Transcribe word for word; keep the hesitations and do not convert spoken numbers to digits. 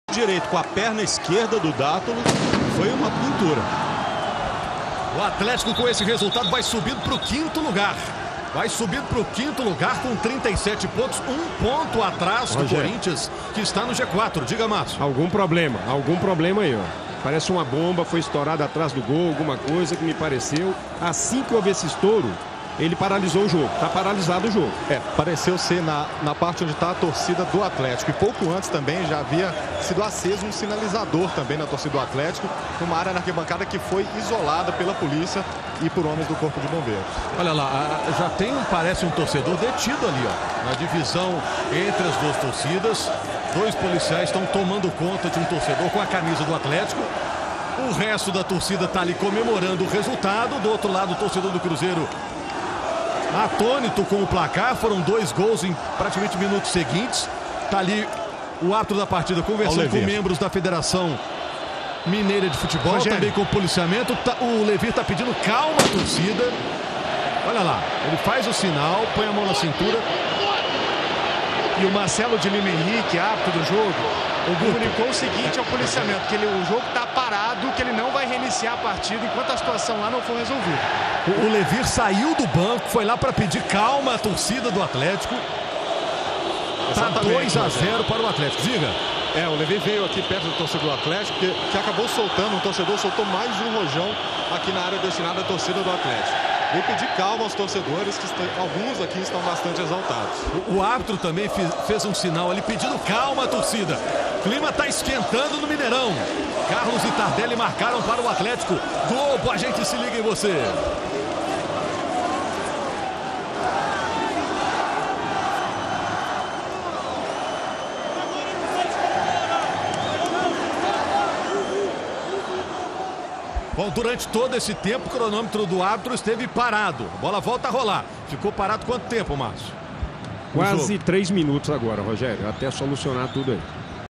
Direito com a perna esquerda do Dátulo, foi uma pintura. O Atlético com esse resultado vai subindo para o quinto lugar. Vai subindo para o quinto lugar com trinta e sete pontos, um ponto atrás do Rogério. Corinthians, que está no G quatro. Diga, Márcio. Algum problema, algum problema aí, ó. Parece uma bomba, foi estourada atrás do gol, alguma coisa que me pareceu. Assim que houve esse estouro, ele paralisou o jogo. Está paralisado o jogo. É, pareceu ser na, na parte onde está a torcida do Atlético. E pouco antes também já havia sido aceso um sinalizador também na torcida do Atlético, numa área na arquibancada que foi isolada pela polícia e por homens do Corpo de Bombeiros. Olha lá, já tem, parece um torcedor detido ali, ó, na divisão entre as duas torcidas. Dois policiais estão tomando conta de um torcedor com a camisa do Atlético. O resto da torcida está ali comemorando o resultado. Do outro lado, o torcedor do Cruzeiro atônito com o placar. Foram dois gols em praticamente minutos seguintes. Está ali o árbitro da partida conversando com membros da Federação Mineira de Futebol, Rogério. também com o policiamento. O Levi está pedindo calma à torcida. Olha lá, ele faz o sinal, põe a mão na cintura. E o Marcelo de Lima Henrique, árbitro do jogo, comunicou o seguinte ao policiamento, que ele, o jogo está parado, que ele não vai reiniciar a partida enquanto a situação lá não for resolvida. O, o Levir saiu do banco, foi lá para pedir calma à torcida do Atlético. Está dois a zero para o Atlético. Diga. É, o Levi veio aqui perto do torcedor do Atlético, que, que acabou soltando, um torcedor soltou mais um rojão aqui na área destinada à torcida do Atlético. Veio pedir calma aos torcedores, que estão, alguns aqui estão bastante exaltados. O, o árbitro também fez, fez um sinal ali pedindo calma à torcida. O clima está esquentando no Mineirão. Carlos e Tardelli marcaram para o Atlético. Globo, a gente se liga em você. Bom, durante todo esse tempo, o cronômetro do árbitro esteve parado. A bola volta a rolar. Ficou parado quanto tempo, Márcio? Quase três minutos agora, Rogério, até solucionar tudo aí.